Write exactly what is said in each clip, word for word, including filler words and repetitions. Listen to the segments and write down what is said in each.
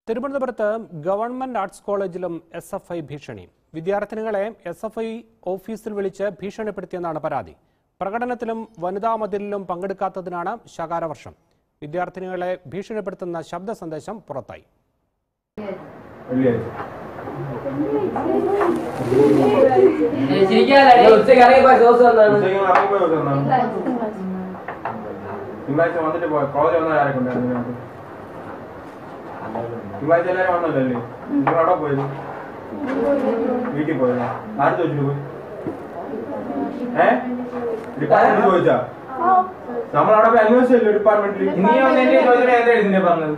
തിരുവനന്തപുരത്ത് government arts കോളേജിലും S F I ഭീഷണി. വിദ്യാർത്ഥിനികളെ എസ് എഫ് ഐ ഓഫീസിൽ വിളിച്ച് ഭീഷണിപ്പെടുത്തിയെന്നാണ് പരാതി. പ്രകടനത്തിലും വനിതാ മതിലിലും പങ്കെടുക്കാത്തതിനാണ് ശകാരവർഷം. വിദ്യാർത്ഥിനികളെ ഭീഷണിപ്പെടുത്തുന്ന ശബ്ദ സന്ദേശം പുറത്തായി. Why tell her on the lily? You are not going. Meeting boy. Are those you? Eh? Department Goja. Some out of annual department. In the in the panel.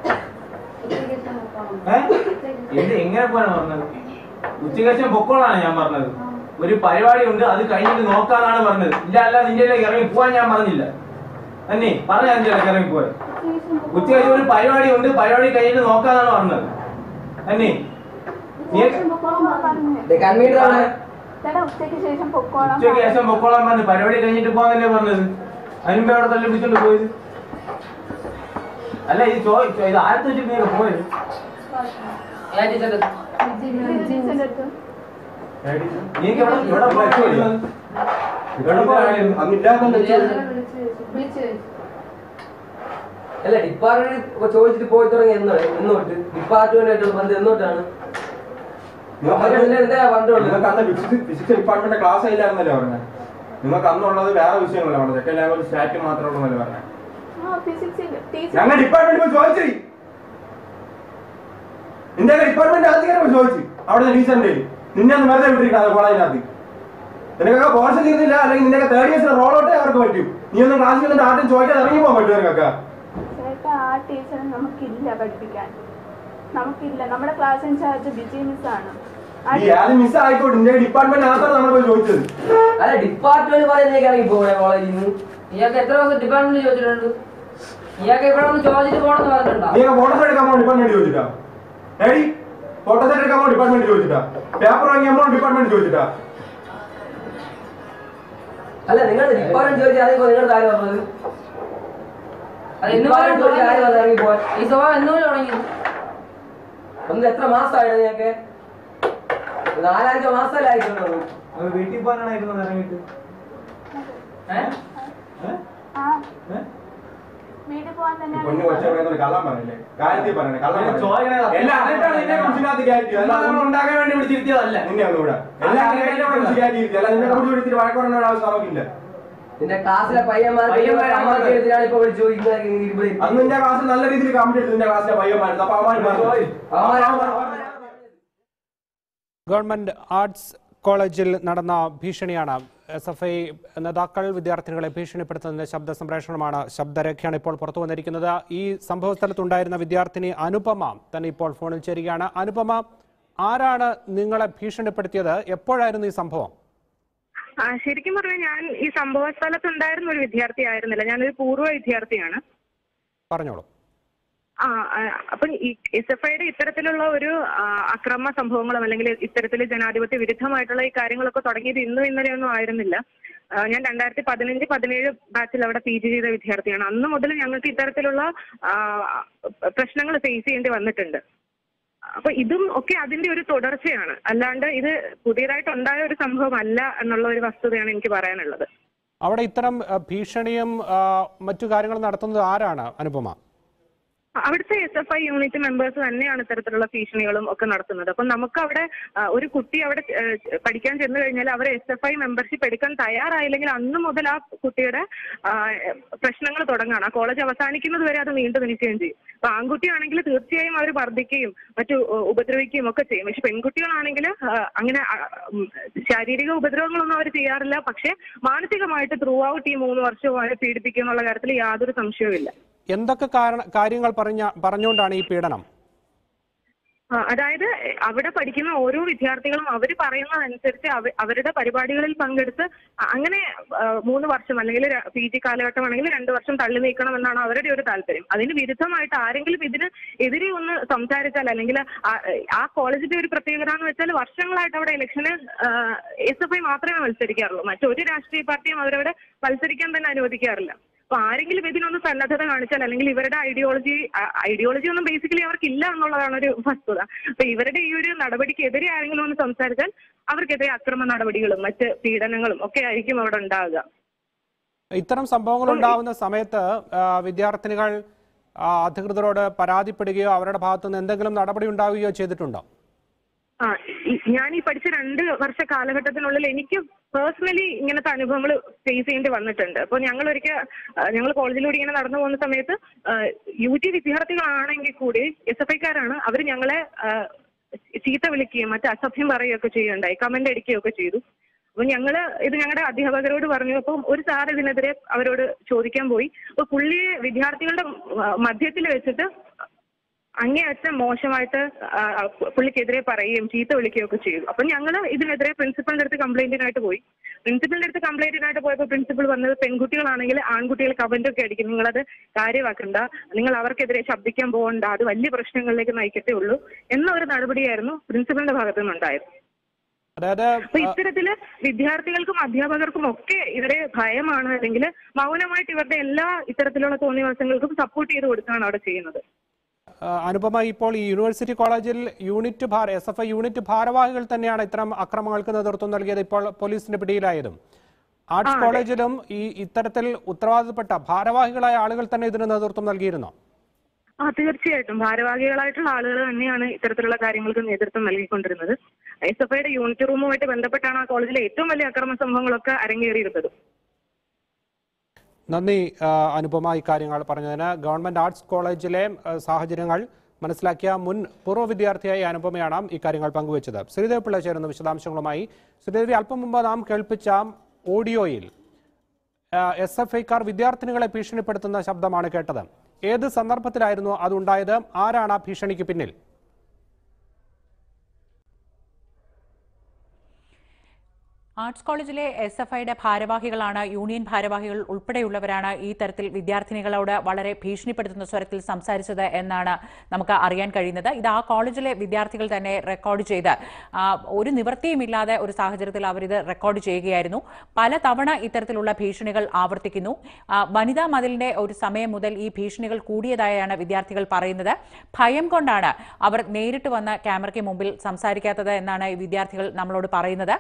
Eh? In the Inga Panel. Uchigation Bokola Yamarnal. Very Parivari under other kind of Noka Marnel. Jala India carrying Puanya Manila. Any Parangela carrying boy. Which I will priority on the priority kind of local honor. Any? They can meet on Take Pocola and the priority kind of bond never. I'm better than the to boys. I like it. I have to be a boy. അല്ല department ചോദിച്ചിട്ട് പോയി തുടങ്ങി എന്നോട്ട് department ബന്ധം എന്നോട്ടാണ് നിങ്ങൾക്ക് അന്ന് physics department class ഇല്ലായിരുന്നല്ലേ പറഞ്ഞത്? നിങ്ങൾക്ക് അന്നുള്ളത് വേറെ വിഷയങ്ങളല്ലേ പറഞ്ഞത്? സെക്കൻഡ് ലെവൽ സ്റ്റാറ്റ് മാത്രമേ ഉള്ളൂ പറഞ്ഞത്. ഞങ്ങൾ ഡിപ്പാർട്ട്മെന്റ് പോയി ചോദിച്ചു. നിന്റെ ഡിപ്പാർട്ട്മെന്റ് ആദ്യം ചോദിച്ചു അവിടെ ടീച്ചറിന്റെ നിന്നെ ഒന്ന് വെറുതെ വിട്ടിരിക്കണം കോളേജിനകത്ത്. നിനക്കൊക്കെ കോഴ്സ് തീർന്നില്ല അല്ലെങ്കിൽ നിന്റെ തേർഡ് ഇയേഴ്സിന്റെ റോൾ ഔട്ടേ അവർക്ക് പറ്റും. നീ ഒന്നും ക്ലാസ്സിൽ നിന്ന് ആദ്യം ചോദിക്കാതെ ഇറങ്ങി പോകാൻ പറ്റും നിനക്കൊക്കെ. ആ ടീച്ചർ നമുക്കില്ല പഠിപ്പിക്കാൻ, നമുക്കില്ല. നമ്മുടെ ക്ലാസ് ഇൻചാർജ് ബിജി മിസ് ആണ്. മിസ് ആയിക്കോട്ടെ, നിന്റെ ഡിപ്പാർട്ട്മെന്റ് ആൾക്കാർ നമ്മൾ ചോദിച്ചത്. അല്ല ഡിപ്പാർട്ട്മെന്റ് പറയുന്നേക്ക് ഇറങ്ങി പോകണേ കോളേജിൽ നിന്ന്. ഇയാൾക്ക് എത്ര ദിവസം ഡിപ്പാർട്ട്മെന്റ് ചോദിച്ചിട്ടുണ്ട്? ഇയാൾക്ക് ഇവിടെ ഒന്ന് ചോദിച്ചിട്ട് പോകണമെന്ന് പറഞ്ഞിട്ടുണ്ടോ? നീ ഫോട്ടോസ് എടുക്കാൻ പോകണം ഡിപ്പാർട്ട്മെന്റ് ചോദിച്ചിട്ടാ? ഏടി ഫോട്ടോസ് എടുക്കാൻ പോകണം ഡിപ്പാർട്ട്മെന്റ് ചോദിച്ചിട്ടാ? പേപ്പർ വാങ്ങിയാൽ പോകണം ഡിപ്പാർട്ട്മെന്റ് ചോദിച്ചിട്ടാ? അല്ല നിങ്ങൾ ഡിപ്പാർട്ട്മെന്റ് ചോദിച്ചാൽ അതിപ്പോ നിങ്ങളുടെ കാര്യം പറഞ്ഞത് ഈ സ്വഭാവം എന്നൂടെ തുടങ്ങി. ഒന്ന് എത്ര മാസമായിരുന്നു ഞങ്ങൾക്ക്? നാലഞ്ചോ മാസമല്ലായിരുന്നു. വീട്ടിൽ പോകാനായിരുന്നു ഇറങ്ങിയിട്ട്. വീട്ടിൽ പോകാൻ തന്നെ പൊന്നു കൊച്ചു കള്ളം പറയല്ലേ, കാര്യത്തിൽ പറയണേ. കള്ളം ഉണ്ടാകാൻ വേണ്ടി വിളിച്ചിരുത്തിയതല്ല നിന്നെ ഒന്നുകൂടെ. എല്ലാ വിളിച്ചിട്ട് വഴക്ക് പറയേണ്ട ആവശ്യം നമുക്കില്ല. നിന്റെ ക്ലാസ്സിലെ പയ്യന്മാർ ഇപ്പൊ വിളിച്ചു അന്ന് നിന്റെ ക്ലാസ്സിൽ നല്ല രീതിയിൽ കമന്റ് എടുത്തു നിന്റെ ക്ലാസ്സിലെ പയ്യന്മാർ. ഗവൺമെന്റ് ആർട്സ് കോളേജിൽ നടന്ന ഭീഷണിയാണ്. എസ് എഫ് ഐ നേതാക്കൾ വിദ്യാർത്ഥികളെ ഭീഷണിപ്പെടുത്തുന്നതിന്റെ ശബ്ദ സംപ്രേഷണമാണ്, ശബ്ദരേഖയാണ് ഇപ്പോൾ പുറത്തു വന്നിരിക്കുന്നത്. ഈ സംഭവ സ്ഥലത്തുണ്ടായിരുന്ന വിദ്യാർത്ഥിനി അനുപമ തന്നെ ഇപ്പോൾ ഫോണിൽ ചേരുകയാണ്. അനുപമ, ആരാണ് നിങ്ങളെ ഭീഷണിപ്പെടുത്തിയത്? എപ്പോഴായിരുന്നു ഈ സംഭവം? ശരിക്കും പറഞ്ഞാൽ ഞാൻ ഈ സംഭവ സ്ഥലത്തുണ്ടായിരുന്ന ഒരു വിദ്യാർത്ഥി ആയിരുന്നില്ല. ഞാനൊരു പൂർവ്വ വിദ്യാർത്ഥിയാണ്. പറഞ്ഞോളൂ. ആ അപ്പം ഈ എസ് എഫ് ഐയുടെ ഇത്തരത്തിലുള്ള ഒരു അക്രമ സംഭവങ്ങളും അല്ലെങ്കിൽ ഇത്തരത്തിൽ ജനാധിപത്യ വിരുദ്ധമായിട്ടുള്ള ഈ കാര്യങ്ങളൊക്കെ തുടങ്ങിയത് ഇന്നും ഇന്നലെയൊന്നും ആയിരുന്നില്ല. ഞാൻ രണ്ടായിരത്തി പതിനഞ്ച് പതിനേഴ് ബാച്ചിൽ അവിടെ പി ജി ചെയ്ത വിദ്യാർത്ഥിയാണ്. അന്ന് മുതൽ ഞങ്ങൾക്ക് ഇത്തരത്തിലുള്ള പ്രശ്നങ്ങൾ ഫേസ് ചെയ്യേണ്ടി വന്നിട്ടുണ്ട്. അപ്പൊ ഇതും ഒക്കെ അതിന്റെ ഒരു തുടർച്ചയാണ്, അല്ലാണ്ട് ഇത് പുതിയതായിട്ടുണ്ടായ ഒരു സംഭവം അല്ല എന്നുള്ള ഒരു വസ്തുതയാണ് എനിക്ക് പറയാനുള്ളത്. അവിടെ ഇത്തരം ഭീഷണിയും മറ്റു കാര്യങ്ങളും നടത്തുന്നത് ആരാണ് അനുപമ? അവിടുത്തെ S F I unit members തന്നെയാണ് ഇത്തരത്തിലുള്ള ഭീഷണികളും ഒക്കെ നടത്തുന്നത്. അപ്പം നമുക്ക് അവിടെ ഒരു കുട്ടി അവിടെ പഠിക്കാൻ ചെന്ന് കഴിഞ്ഞാൽ അവർ എസ് എഫ് ഐ മെമ്പർഷിപ്പ് എടുക്കാൻ തയ്യാറായില്ലെങ്കിൽ അന്ന് മുതൽ ആ കുട്ടിയുടെ പ്രശ്നങ്ങൾ തുടങ്ങുകയാണ്. ആ കോളേജ് അവസാനിക്കുന്നത് വരെ അത് നീണ്ടു നിൽക്കുകയും ചെയ്യും. അപ്പൊ ആൺകുട്ടിയാണെങ്കിൽ തീർച്ചയായും അവർ വർദ്ധിക്കുകയും മറ്റു ഉപദ്രവിക്കുകയും ഒക്കെ ചെയ്യും. പക്ഷെ പെൺകുട്ടികളാണെങ്കിൽ അങ്ങനെ ശാരീരിക ഉപദ്രവങ്ങളൊന്നും അവർ ചെയ്യാറില്ല. പക്ഷെ മാനസികമായിട്ട് ത്രൂ ഔട്ട് ഈ മൂന്ന് വർഷവും അവരെ പീഡിപ്പിക്കുക എന്നുള്ള കാര്യത്തിൽ യാതൊരു സംശയവുമില്ല. എന്തൊക്കെ കാര്യങ്ങൾ പറഞ്ഞ പറഞ്ഞുകൊണ്ടാണ് ഈ പീഡനം? അതായത് അവിടെ പഠിക്കുന്ന ഓരോ വിദ്യാർത്ഥികളും അവർ പറയുന്നതനുസരിച്ച് അവരുടെ പരിപാടികളിൽ പങ്കെടുത്ത് അങ്ങനെ മൂന്ന് വർഷം അല്ലെങ്കിൽ പി ജി കാലഘട്ടമാണെങ്കിൽ രണ്ടു വർഷം തള്ളി നീക്കണം എന്നാണ് അവരുടെ ഒരു താല്പര്യം. അതിന് വിരുദ്ധമായിട്ട് ആരെങ്കിലും ഇതിന് എതിരെ ഒന്ന് സംസാരിച്ചാൽ അല്ലെങ്കിൽ ആ കോളേജിന്റെ ഒരു പ്രത്യേകത എന്ന് വെച്ചാൽ വർഷങ്ങളായിട്ട് അവിടെ ഇലക്ഷന് എസ് എഫ് ഐ മാത്രമേ മത്സരിക്കാറുള്ളൂ. മറ്റൊരു രാഷ്ട്രീയ പാർട്ടിയും അവരവിടെ മത്സരിക്കാൻ തന്നെ അനുവദിക്കാറില്ല. അപ്പൊ ആരെങ്കിലും ഇതിനൊന്ന് സന്നദ്ധത കാണിച്ചാൽ അല്ലെങ്കിൽ ഇവരുടെ ഐഡിയോളജി ഐഡിയോളജി ഒന്നും ബേസിക്കലി അവർക്കില്ല എന്നുള്ളതാണ് ഒരു വസ്തുത. അപ്പൊ ഇവരുടെ ഈ ഒരു നടപടിക്കെതിരെ ആരെങ്കിലും ഒന്ന് സംസാരിച്ചാൽ അവർക്കെതിരെ അക്രമ നടപടികളും മറ്റ് പീഡനങ്ങളും ഒക്കെ ആയിരിക്കും അവിടെ ഉണ്ടാവുക. ഇത്തരം സംഭവങ്ങൾ ഉണ്ടാവുന്ന സമയത്ത് വിദ്യാർത്ഥിനികൾ അധികൃതരോട് പരാതിപ്പെടുകയോ അവരുടെ ഭാഗത്തുനിന്ന് എന്തെങ്കിലും നടപടി ഉണ്ടാവുകയോ ചെയ്തിട്ടുണ്ടോ? ആ ഞാൻ ഈ പഠിച്ച രണ്ട് വർഷ കാലഘട്ടത്തിനുള്ളിൽ എനിക്ക് പേഴ്സണലി ഇങ്ങനത്തെ അനുഭവങ്ങൾ ഫേസ് ചെയ്യേണ്ടി വന്നിട്ടുണ്ട്. അപ്പോൾ ഞങ്ങൾ ഒരിക്കൽ ഞങ്ങൾ കോളേജിലൂടെ ഇങ്ങനെ നടന്നു പോകുന്ന സമയത്ത് യു ജി വിദ്യാർത്ഥികളാണെങ്കിൽ കൂടി എസ് എഫ് ഐക്കാരാണ് അവർ ഞങ്ങളെ ചീത്ത വിളിക്കുകയും മറ്റു അസഭ്യം പറയുകയൊക്കെ ചെയ്യുകയുണ്ടായി, കമന്റ് അടിക്കുകയൊക്കെ ചെയ്തു. അപ്പൊ ഞങ്ങള് ഇത് ഞങ്ങളുടെ അധ്യാപകരോട് പറഞ്ഞു. അപ്പം ഒരു സാർ ഇതിനെതിരെ അവരോട് ചോദിക്കാൻ പോയി. അപ്പൊ പുള്ളിയെ വിദ്യാർത്ഥികളുടെ മധ്യത്തിൽ വെച്ചിട്ട് അങ്ങേയറ്റം മോശമായിട്ട് പുള്ളിക്കെതിരെ പറയുകയും ചീത്ത വിളിക്കുകയും ഒക്കെ ചെയ്തു. അപ്പൊ ഞങ്ങൾ ഇതിനെതിരെ പ്രിൻസിപ്പലിന്റെ അടുത്ത് കംപ്ലൈന്റിനായിട്ട് പോയി. പ്രിൻസിപ്പലിന്റെ അടുത്ത് കംപ്ലൈന്റിനായിട്ട് പോയപ്പോൾ പ്രിൻസിപ്പൽ പറഞ്ഞത് പെൺകുട്ടികളാണെങ്കിൽ ആൺകുട്ടികൾ കമന്റൊക്കെ അടിക്കും, നിങ്ങളത് കാര്യമാക്കണ്ട, നിങ്ങൾ അവർക്കെതിരെ ശബ്ദിക്കാൻ പോകണ്ട, അത് വലിയ പ്രശ്നങ്ങളിലേക്ക് നയിക്കത്തേ ഉള്ളൂ എന്ന ഒരു നടപടിയായിരുന്നു പ്രിൻസിപ്പലിന്റെ ഭാഗത്തു നിന്നുണ്ടായത്. അപ്പൊ ഇത്തരത്തില് വിദ്യാർത്ഥികൾക്കും അധ്യാപകർക്കും ഒക്കെ ഇവരെ ഭയമാണ്, അല്ലെങ്കിൽ മൗനമായിട്ട് ഇവരുടെ എല്ലാ ഇത്തരത്തിലുള്ള തോന്നിവാസങ്ങൾക്കും സപ്പോർട്ട് ചെയ്ത് കൊടുക്കുകയാണ് അവിടെ ചെയ്യുന്നത്. അനുപമ, ഇപ്പോൾ ഈ യൂണിവേഴ്സിറ്റി കോളേജിൽ യൂണിറ്റ് ഭാര എസ് എഫ് ഐ യൂണിറ്റ് ഭാരവാഹികൾ തന്നെയാണ് ഇത്തരം അക്രമങ്ങൾക്ക് നേതൃത്വം നൽകിയത്, ഇപ്പോൾ പോലീസിന്റെ പിടിയിലായതും. ആർട്സ് കോളേജിലും ഈ ഇത്തരത്തിൽ ഉത്തരവാദിത്തപ്പെട്ട ഭാരവാഹികളായ ആളുകൾ തന്നെ ഇതിന് നേതൃത്വം നൽകിയിരുന്നോ? ആ തീർച്ചയായിട്ടും ഭാരവാഹികളായിട്ടുള്ള ആളുകൾ തന്നെയാണ് ഇത്തരത്തിലുള്ള കാര്യങ്ങൾക്ക് നേതൃത്വം നൽകിക്കൊണ്ടിരുന്നത്. എസ് എഫ് ഐയുടെ യൂണിറ്റ് റൂമുമായിട്ട് ബന്ധപ്പെട്ടാണ് ആ കോളേജിലെ ഏറ്റവും വലിയ അക്രമ സംഭവങ്ങളൊക്കെ അരങ്ങേറിയിരുന്നത്. നന്ദി അനുപമ ഇക്കാര്യങ്ങൾ പറഞ്ഞതിന്. ഗവൺമെന്റ് ആർട്സ് കോളേജിലെ സാഹചര്യങ്ങൾ മനസ്സിലാക്കിയ മുൻ പൂർവ്വ വിദ്യാർത്ഥിയായ അനുപമയാണ് ഇക്കാര്യങ്ങൾ പങ്കുവച്ചത്. ശ്രീദേവി പിള്ള ചേരുന്ന വിശദാംശങ്ങളുമായി. ശ്രീദേവി, അല്പം മുമ്പ് നാം കേൾപ്പിച്ച ഓഡിയോയിൽ എസ് എഫ് ഐക്കാർ വിദ്യാർത്ഥിനികളെ ഭീഷണിപ്പെടുത്തുന്ന ശബ്ദമാണ് കേട്ടത്. ഏത് സന്ദർഭത്തിലായിരുന്നു അതുണ്ടായത്? ആരാണ് ആ ഭീഷണിക്ക് പിന്നിൽ? ആർട്സ് കോളേജിലെ എസ് എഫ് ഐയുടെ ഭാരവാഹികളാണ്, യൂണിയൻ ഭാരവാഹികൾ ഉൾപ്പെടെയുള്ളവരാണ് ഈ തരത്തിൽ വിദ്യാർത്ഥിനികളോട് വളരെ ഭീഷണിപ്പെടുത്തുന്ന സ്വരത്തിൽ സംസാരിച്ചത് എന്നാണ് നമുക്ക് അറിയാൻ കഴിയുന്നത്. ഇത് ആ കോളേജിലെ വിദ്യാർത്ഥികൾ തന്നെ റെക്കോർഡ് ചെയ്ത് ഒരു നിവൃത്തിയുമില്ലാതെ ഒരു സാഹചര്യത്തിൽ അവരിത് റെക്കോർഡ് ചെയ്യുകയായിരുന്നു. പലതവണ ഇത്തരത്തിലുള്ള ഭീഷണികൾ ആവർത്തിക്കുന്നു. വനിതാ മതിലിന്റെ ഒരു സമയം മുതൽ ഈ ഭീഷണികൾ കൂടിയതായാണ് വിദ്യാർത്ഥികൾ പറയുന്നത്. ഭയം കൊണ്ടാണ് അവർ നേരിട്ട് വന്ന് ക്യാമറയ്ക്ക് മുമ്പിൽ സംസാരിക്കാത്തത് എന്നാണ് ഈ വിദ്യാർത്ഥികൾ നമ്മളോട് പറയുന്നത്.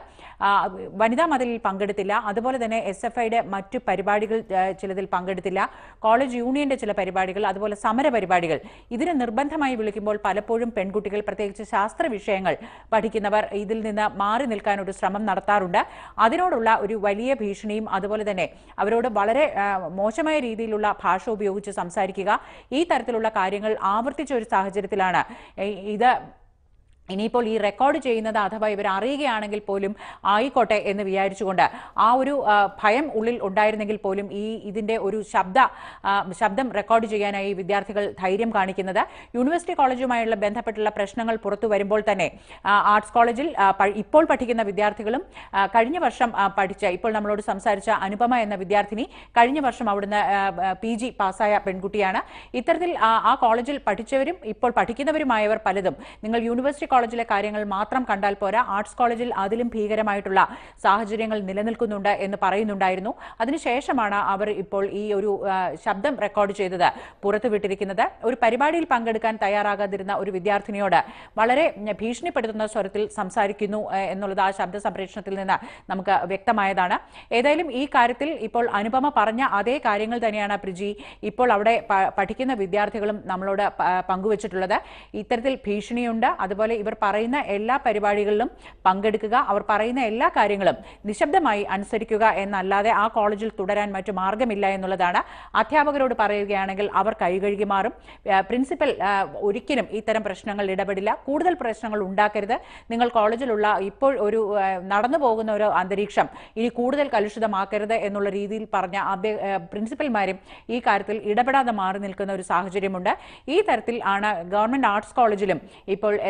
വനിതാ മതിലിൽ പങ്കെടുത്തില്ല, അതുപോലെ തന്നെ എസ് എഫ് ഐയുടെ മറ്റു പരിപാടികൾ ചിലതിൽ പങ്കെടുത്തില്ല, കോളേജ് യൂണിയന്റെ ചില പരിപാടികൾ, അതുപോലെ സമര പരിപാടികൾ ഇതിന് നിർബന്ധമായി വിളിക്കുമ്പോൾ പലപ്പോഴും പെൺകുട്ടികൾ, പ്രത്യേകിച്ച് ശാസ്ത്ര വിഷയങ്ങൾ പഠിക്കുന്നവർ ഇതിൽ നിന്ന് മാറി നിൽക്കാൻ ഒരു ശ്രമം നടത്താറുണ്ട്. അതിനോടുള്ള ഒരു വലിയ ഭീഷണിയും അതുപോലെ തന്നെ അവരോട് വളരെ മോശമായ രീതിയിലുള്ള ഭാഷ ഉപയോഗിച്ച് സംസാരിക്കുക, ഈ തരത്തിലുള്ള കാര്യങ്ങൾ ആവർത്തിച്ച ഒരു സാഹചര്യത്തിലാണ് ഇത്. ഇനിയിപ്പോൾ ഈ റെക്കോർഡ് ചെയ്യുന്നത് അഥവാ ഇവർ അറിയുകയാണെങ്കിൽ പോലും ആയിക്കോട്ടെ എന്ന് വിചാരിച്ചുകൊണ്ട് ആ ഒരു ഭയം ഉള്ളിൽ ഉണ്ടായിരുന്നെങ്കിൽ പോലും ഈ ഇതിന്റെ ഒരു ശബ്ദ ശബ്ദം റെക്കോർഡ് ചെയ്യാനായി വിദ്യാർത്ഥികൾ ധൈര്യം കാണിക്കുന്നത്. യൂണിവേഴ്സിറ്റി കോളേജുമായുള്ള ബന്ധപ്പെട്ടുള്ള പ്രശ്നങ്ങൾ പുറത്തു വരുമ്പോൾ തന്നെ ആർട്സ് കോളേജിൽ ഇപ്പോൾ പഠിക്കുന്ന വിദ്യാർത്ഥികളും കഴിഞ്ഞ വർഷം പഠിച്ച, ഇപ്പോൾ നമ്മളോട് സംസാരിച്ച അനുപമ എന്ന വിദ്യാർത്ഥിനി കഴിഞ്ഞ വർഷം അവിടുന്ന് പി ജി പാസ്സായ പെൺകുട്ടിയാണ്. ഇത്തരത്തിൽ ആ കോളേജിൽ പഠിച്ചവരും ഇപ്പോൾ പഠിക്കുന്നവരുമായവർ പലതും നിങ്ങൾ യൂണിവേഴ്സിറ്റി കോളേജിലെ കാര്യങ്ങൾ മാത്രം കണ്ടാൽ പോരാ, ആർട്സ് കോളേജിൽ അതിലും ഭീകരമായിട്ടുള്ള സാഹചര്യങ്ങൾ നിലനിൽക്കുന്നുണ്ട് എന്ന് പറയുന്നുണ്ടായിരുന്നു. അതിനുശേഷമാണ് അവർ ഇപ്പോൾ ഈ ഒരു ശബ്ദം റെക്കോർഡ് ചെയ്തത് പുറത്തുവിട്ടിരിക്കുന്നത്. ഒരു പരിപാടിയിൽ പങ്കെടുക്കാൻ തയ്യാറാകാതിരുന്ന ഒരു വിദ്യാർത്ഥിനിയോട് വളരെ ഭീഷണിപ്പെടുത്തുന്ന സ്വരത്തിൽ സംസാരിക്കുന്നു എന്നുള്ളത് ആ ശബ്ദ സംപ്രേഷണത്തിൽ നിന്ന് നമുക്ക് വ്യക്തമായതാണ്. ഏതായാലും ഈ കാര്യത്തിൽ ഇപ്പോൾ അനുപമ പറഞ്ഞ അതേ കാര്യങ്ങൾ തന്നെയാണ് പ്രിജി ഇപ്പോൾ അവിടെ പഠിക്കുന്ന വിദ്യാർത്ഥികളും നമ്മളോട് പങ്കുവച്ചിട്ടുള്ളത്. ഇത്തരത്തിൽ ഭീഷണിയുണ്ട്, അതുപോലെ ഇവർ പറയുന്ന എല്ലാ പരിപാടികളിലും പങ്കെടുക്കുക, അവർ പറയുന്ന എല്ലാ കാര്യങ്ങളും നിശബ്ദമായി അനുസരിക്കുക എന്നല്ലാതെ ആ കോളേജിൽ തുടരാൻ മറ്റു മാർഗമില്ല എന്നുള്ളതാണ്. അധ്യാപകരോട് പറയുകയാണെങ്കിൽ അവർ കൈകഴുകി മാറും. പ്രിൻസിപ്പൽ ഒരിക്കലും ഇത്തരം പ്രശ്നങ്ങൾ ഇടപെടില്ല, കൂടുതൽ പ്രശ്നങ്ങൾ ഉണ്ടാക്കരുത്, നിങ്ങൾ കോളേജിലുള്ള ഇപ്പോൾ ഒരു നടന്നു പോകുന്ന ഒരു അന്തരീക്ഷം ഇനി കൂടുതൽ കലുഷിതമാക്കരുത് എന്നുള്ള രീതിയിൽ പറഞ്ഞ പ്രിൻസിപ്പൽമാരും ഈ കാര്യത്തിൽ ഇടപെടാതെ മാറി നിൽക്കുന്ന ഒരു സാഹചര്യമുണ്ട്. ഈ തരത്തിൽ ആണ് ഗവൺമെന്റ് ആർട്സ് കോളേജിലും ഇപ്പോൾ എസ് എഫ് ഐയുടെ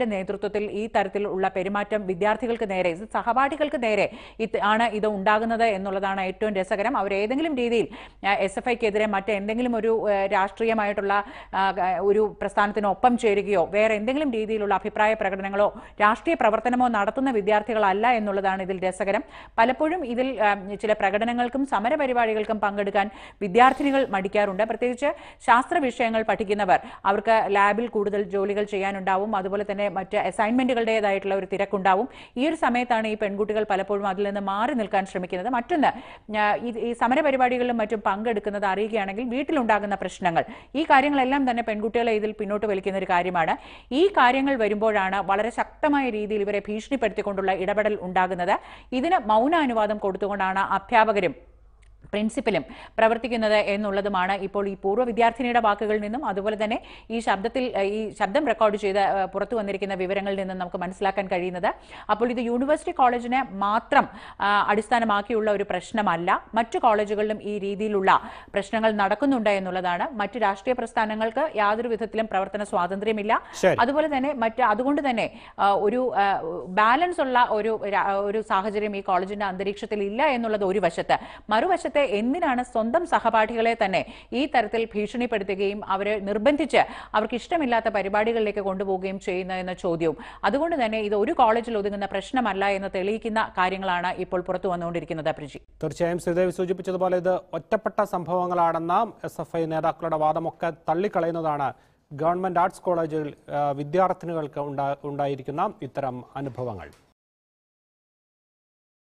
നേതൃത്വത്തിൽ ഈ തരത്തിലുള്ള പെരുമാറ്റം വിദ്യാർത്ഥികൾക്ക് നേരെ സഹപാഠികൾക്ക് നേരെ ആണ് ഇത് ഉണ്ടാകുന്നത് എന്നുള്ളതാണ് ഏറ്റവും രസകരം. അവർ ഏതെങ്കിലും രീതിയിൽ എസ് എഫ് ഐക്കെതിരെ മറ്റെന്തെങ്കിലും ഒരു രാഷ്ട്രീയമായിട്ടുള്ള ഒരു പ്രസ്ഥാനത്തിനൊപ്പം ചേരുകയോ വേറെ എന്തെങ്കിലും രീതിയിലുള്ള അഭിപ്രായ പ്രകടനങ്ങളോ രാഷ്ട്രീയ പ്രവർത്തനമോ നടത്തുന്ന വിദ്യാർത്ഥികളല്ല എന്നുള്ളതാണ് ഇതിൽ രസകരം. പലപ്പോഴും ഇതിൽ ചില പ്രകടനങ്ങൾക്കും സമരപരിപാടികൾക്കും പങ്കെടുക്കാൻ വിദ്യാർത്ഥിനികൾ മടിക്കാറുണ്ട്. പ്രത്യേകിച്ച് ശാസ്ത്ര വിഷയങ്ങൾ പഠിക്കുന്നവർ അവർക്ക് ലാബിൽ കൂടുതൽ ജോലികൾ ചെയ്യാനുണ്ടാവും, അതുപോലെ തന്നെ മറ്റ് അസൈൻമെന്റുകളുടേതായിട്ടുള്ള ഒരു തിരക്കുണ്ടാവും. ഈ ഒരു സമയത്താണ് ഈ പെൺകുട്ടികൾ പലപ്പോഴും അതിൽ നിന്ന് മാറി നിൽക്കാൻ ശ്രമിക്കുന്നത്. മറ്റൊന്ന്, ഈ സമരപരിപാടികളിലും മറ്റും പങ്കെടുക്കുന്നത് അറിയുകയാണെങ്കിൽ വീട്ടിലുണ്ടാകുന്ന പ്രശ്നങ്ങൾ, ഈ കാര്യങ്ങളെല്ലാം തന്നെ പെൺകുട്ടികളെ ഇതിൽ പിന്നോട്ട് വലിക്കുന്ന ഒരു കാര്യമാണ്. ഈ കാര്യങ്ങൾ വരുമ്പോഴാണ് വളരെ ശക്തമായ രീതിയിൽ ഇവരെ ഭീഷണിപ്പെടുത്തിക്കൊണ്ടുള്ള ഇടപെടൽ ഉണ്ടാകുന്നത്. ഇതിന് മൗനാനുവാദം കൊടുത്തുകൊണ്ടാണ് അധ്യാപകരും പ്രിൻസിപ്പലും പ്രവർത്തിക്കുന്നത് എന്നുള്ളതുമാണ് ഇപ്പോൾ ഈ പൂർവ്വ വിദ്യാർത്ഥിനിയുടെ വാക്കുകളിൽ നിന്നും അതുപോലെ തന്നെ ഈ ശബ്ദത്തിൽ ഈ ശബ്ദം റെക്കോർഡ് ചെയ്ത് പുറത്തു വന്നിരിക്കുന്ന വിവരങ്ങളിൽ നിന്നും നമുക്ക് മനസ്സിലാക്കാൻ കഴിയുന്നത്. അപ്പോൾ ഇത് യൂണിവേഴ്സിറ്റി കോളേജിനെ മാത്രം അടിസ്ഥാനമാക്കിയുള്ള ഒരു പ്രശ്നമല്ല, മറ്റു കോളേജുകളിലും ഈ രീതിയിലുള്ള പ്രശ്നങ്ങൾ നടക്കുന്നുണ്ട് എന്നുള്ളതാണ്. മറ്റു രാഷ്ട്രീയ പ്രസ്ഥാനങ്ങൾക്ക് യാതൊരു വിധത്തിലും പ്രവർത്തന സ്വാതന്ത്ര്യമില്ല. അതുപോലെ തന്നെ മറ്റ് അതുകൊണ്ട് തന്നെ ഒരു ബാലൻസ് ഉള്ള ഒരു ഒരു സാഹചര്യം ഈ കോളേജിന്റെ അന്തരീക്ഷത്തിൽ ഇല്ല എന്നുള്ളത് ഒരു വശത്ത്. മറുവശത്ത് എന്തിനാണ് സ്വന്തം സഹപാഠികളെ തന്നെ ഈ തരത്തിൽ ഭീഷണിപ്പെടുത്തുകയും അവരെ നിർബന്ധിച്ച് അവർക്ക് ഇഷ്ടമില്ലാത്ത പരിപാടികളിലേക്ക് കൊണ്ടുപോവുകയും ചെയ്യുന്നത് എന്ന ചോദ്യവും. അതുകൊണ്ട് തന്നെ ഇത് ഒരു കോളേജിൽ ഒതുങ്ങുന്ന പ്രശ്നമല്ല എന്ന് തെളിയിക്കുന്ന കാര്യങ്ങളാണ് ഇപ്പോൾ പുറത്തു വന്നുകൊണ്ടിരിക്കുന്നത്. പ്രിജി, തീർച്ചയായും ശ്രീദേവി സൂചിപ്പിച്ചതുപോലെ ഇത് ഒറ്റപ്പെട്ട സംഭവങ്ങളാണെന്ന എസ് എഫ് ഐ നേതാക്കളുടെ വാദമൊക്കെ തള്ളിക്കളയുന്നതാണ് ഗവൺമെന്റ് ആർട്സ് കോളേജിൽ വിദ്യാർത്ഥിനികൾക്ക് ഉണ്ടായിരിക്കുന്ന ഇത്തരം അനുഭവങ്ങൾ.